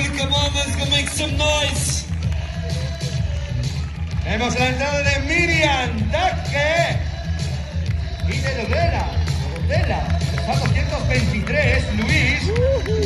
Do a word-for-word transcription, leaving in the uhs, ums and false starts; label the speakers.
Speaker 1: Come on, let's go make some noise.
Speaker 2: Hemos lanzado la